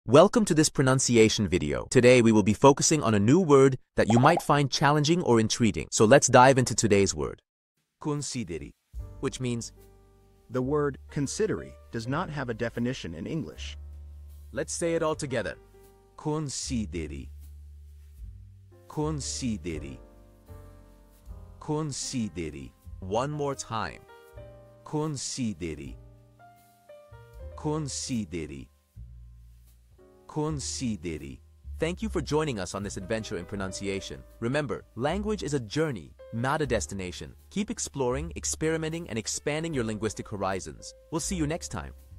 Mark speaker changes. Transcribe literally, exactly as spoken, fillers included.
Speaker 1: Welcome to this pronunciation video. Today we will be focusing on a new word that you might find challenging or intriguing. So let's dive into today's word. Consideri, which means,
Speaker 2: The word consideri does not have a definition in English.
Speaker 1: let's say it all together. Consideri. Consideri. Consideri. One more time. Consideri. Consideri. Consideri. Thank you for joining us on this adventure in pronunciation. Remember, language is a journey, not a destination. Keep exploring, experimenting, and expanding your linguistic horizons. We'll see you next time.